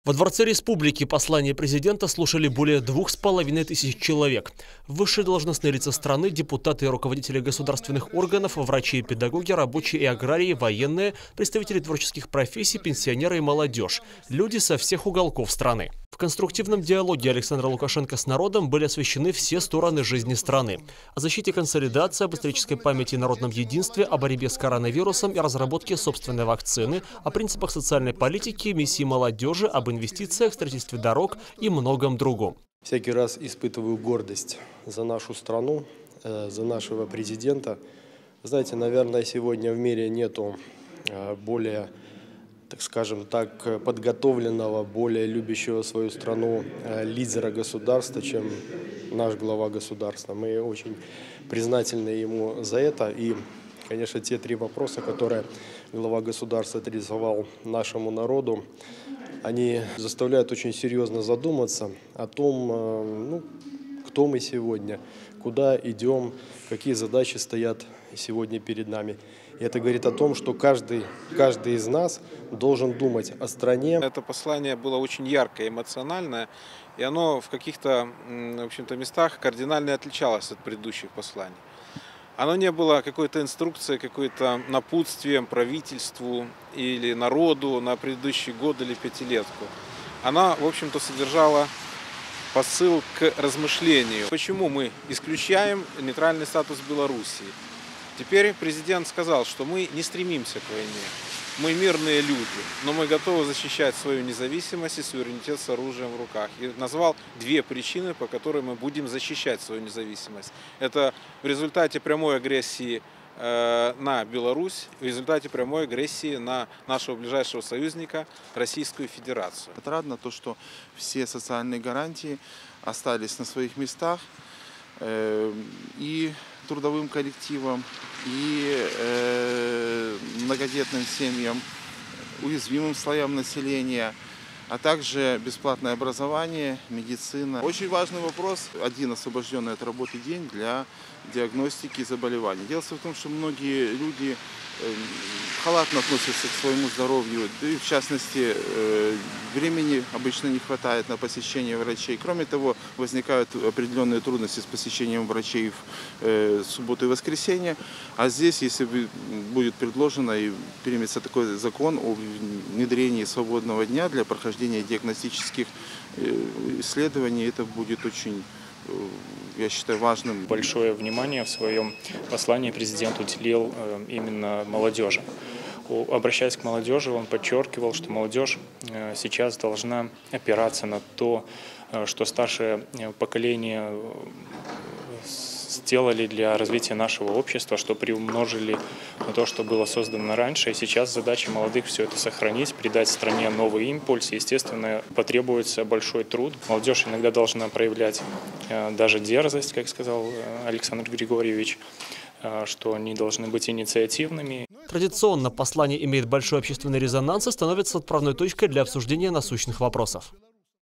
Во Дворце Республики послание президента слушали более 2500 человек. Высшие должностные лица страны, депутаты и руководители государственных органов, врачи и педагоги, рабочие и аграрии, военные, представители творческих профессий, пенсионеры и молодежь. Люди со всех уголков страны. В конструктивном диалоге Александра Лукашенко с народом были освещены все стороны жизни страны. О защите консолидации, об исторической памяти и народном единстве, о борьбе с коронавирусом и разработке собственной вакцины, о принципах социальной политики, миссии молодежи, об инвестициях, строительстве дорог и многом другом. Всякий раз испытываю гордость за нашу страну, за нашего президента. Знаете, наверное, сегодня в мире нету более, так скажем так, подготовленного, более любящего свою страну лидера государства, чем наш глава государства. Мы очень признательны ему за это. И, конечно, те 3 вопроса, которые глава государства адресовал нашему народу, они заставляют очень серьезно задуматься о том, кто мы сегодня, куда идем, какие задачи стоят сегодня перед нами. И это говорит о том, что каждый из нас должен думать о стране. Это послание было очень яркое, эмоциональное, и оно в каких-то, в общем-то, местах кардинально отличалось от предыдущих посланий. Оно не было какой-то инструкцией, какой-то напутствием правительству или народу на предыдущий год или 5-летку. Она, в общем-то, содержала посыл к размышлению. Почему мы исключаем нейтральный статус Белоруссии? Теперь президент сказал, что мы не стремимся к войне. Мы мирные люди, но мы готовы защищать свою независимость и суверенитет с оружием в руках. И назвал 2 причины, по которым мы будем защищать свою независимость. Это в результате прямой агрессии на Беларусь, в результате прямой агрессии на нашего ближайшего союзника Российскую Федерацию. Отрадно то, что все социальные гарантии остались на своих местах, и трудовым коллективам, и многодетным семьям, уязвимым слоям населения, а также бесплатное образование, медицина. Очень важный вопрос, один освобожденный от работы день для диагностики заболеваний. Дело в том, что многие люди халатно относятся к своему здоровью, да и в частности времени обычно не хватает на посещение врачей. Кроме того, возникают определенные трудности с посещением врачей в субботу и воскресенье. А здесь, если будет предложено и примется такой закон о внедрении свободного дня для прохождения диагностических исследований, это будет очень, я считаю, важным. Большое внимание в своем послании президент уделил именно молодежи. Обращаясь к молодежи, он подчеркивал, что молодежь сейчас должна опираться на то, что старшее поколение сделали для развития нашего общества, что приумножили на то, что было создано раньше. И сейчас задача молодых все это сохранить, придать стране новый импульс. Естественно, потребуется большой труд. Молодежь иногда должна проявлять даже дерзость, как сказал Александр Григорьевич, что они должны быть инициативными. Традиционно послание имеет большой общественный резонанс и становится отправной точкой для обсуждения насущных вопросов.